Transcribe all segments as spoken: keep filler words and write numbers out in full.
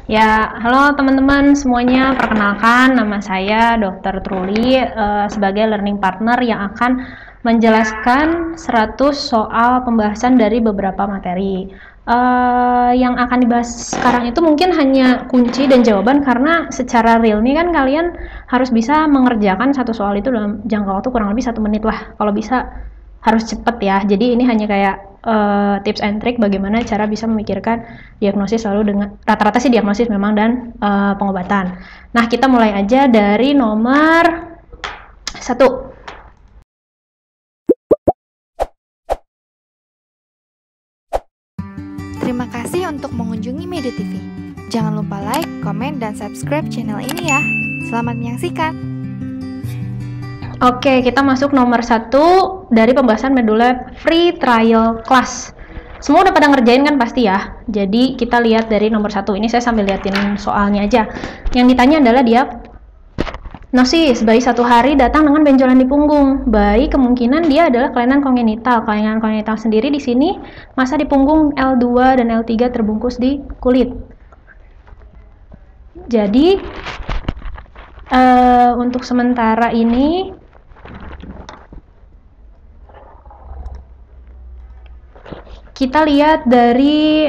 Ya, halo teman-teman semuanya. Perkenalkan, nama saya dokter Truli eh, sebagai learning partner yang akan menjelaskan seratus soal pembahasan dari beberapa materi. Eh, yang akan dibahas sekarang itu mungkin hanya kunci dan jawaban, karena secara real nih kan kalian harus bisa mengerjakan satu soal itu dalam jangka waktu kurang lebih satu menit lah. Kalau bisa harus cepet ya. Jadi ini hanya kayak uh, tips and trick bagaimana cara bisa memikirkan diagnosis selalu dengan rata-rata sih diagnosis memang dan uh, pengobatan. Nah, kita mulai aja dari nomor satu. Terima kasih untuk mengunjungi Media T V. Jangan lupa like, komen, dan subscribe channel ini ya. Selamat menyaksikan. Oke, kita masuk nomor satu dari pembahasan Medulab Free Trial Class. Semua udah pada ngerjain kan pasti ya. Jadi kita lihat dari nomor satu ini, saya sambil liatin soalnya aja. Yang ditanya adalah diagnosis bayi satu hari datang dengan benjolan di punggung. Bayi kemungkinan dia adalah kelainan kongenital. Kelainan kongenital sendiri di sini masa di punggung L dua dan L tiga terbungkus di kulit. Jadi uh, untuk sementara ini kita lihat dari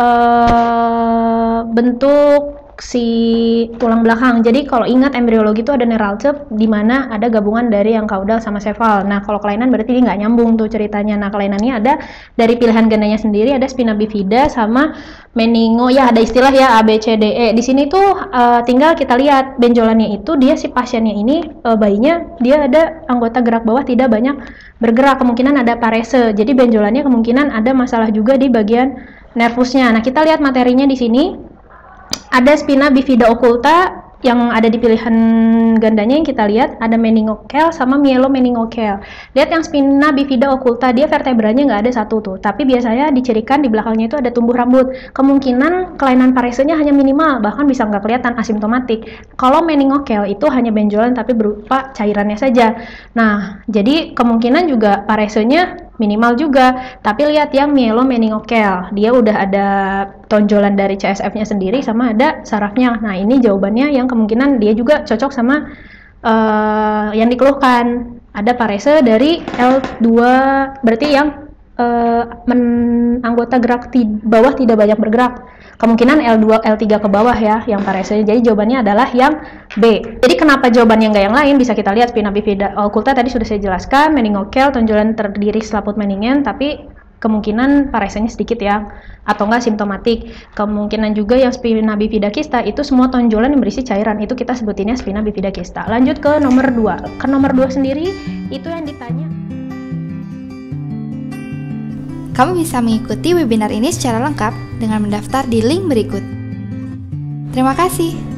uh, bentuk si tulang belakang. Jadi kalau ingat embriologi itu ada neuralgia di mana ada gabungan dari yang kaudal sama sefal. Nah, kalau kelainan berarti dia nggak nyambung tuh ceritanya. Nah, kelainannya ada dari pilihan gandanya sendiri, ada spina bifida sama meningo. Ya, ada istilah ya A B C D E. Di sini tuh uh, tinggal kita lihat benjolannya itu, dia si pasiennya ini uh, bayinya dia ada anggota gerak bawah tidak banyak bergerak, kemungkinan ada parese. Jadi benjolannya kemungkinan ada masalah juga di bagian nervusnya. Nah, kita lihat materinya di sini. Ada spina bifida occulta yang ada di pilihan gandanya yang kita lihat, ada meningokel sama myelomeningokel. Lihat yang spina bifida occulta, dia vertebranya nggak ada satu tuh, tapi biasanya dicirikan di belakangnya itu ada tumbuh rambut. Kemungkinan kelainan paresenya hanya minimal, bahkan bisa nggak kelihatan, asimptomatik. Kalau meningokel itu hanya benjolan tapi berupa cairannya saja. Nah, jadi kemungkinan juga paresenya minimal juga, tapi lihat yang myelomeningokel, dia udah ada tonjolan dari C S F-nya sendiri sama ada sarafnya. Nah, ini jawabannya yang kemungkinan dia juga cocok sama uh, yang dikeluhkan. Ada parese dari L dua, berarti yang uh, men, anggota gerak di bawah tidak banyak bergerak. Kemungkinan L dua, L tiga ke bawah ya, yang parese. Jadi jawabannya adalah yang B. Jadi kenapa jawabannya nggak yang lain? Bisa kita lihat spina bifida occulta tadi sudah saya jelaskan, meningokel tonjolan terdiri selaput meningen, tapi kemungkinan paresenya sedikit ya, atau enggak simptomatik. Kemungkinan juga yang spina bifida kista itu semua tonjolan yang berisi cairan, itu kita sebutinnya spina bifida kista. Lanjut ke nomor dua. Ke nomor dua sendiri itu yang ditanya. Kamu bisa mengikuti webinar ini secara lengkap dengan mendaftar di link berikut. Terima kasih.